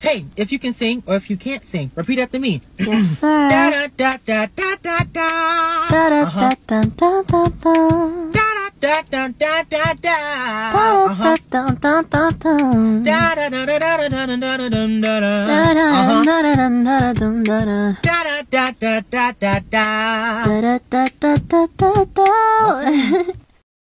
Hey, if you can sing or if you can't sing, repeat after me. Yes, sir. Da da da da da da da. Da da da da da da da. Da da da da da. Da da da da da. Da da da da da da da da da da da. Da da da da da da da. Da da da da da da da. Da da da da da da.